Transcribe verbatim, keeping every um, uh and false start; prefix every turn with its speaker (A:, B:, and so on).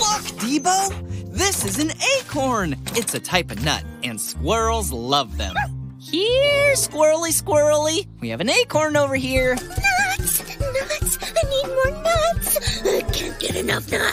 A: Look, Debo! This is an acorn. It's a type of nut, and squirrels love them. Here, squirrely, squirrely. We have an acorn over here.
B: Nuts! Nuts! I need more nuts! I can't get enough nuts.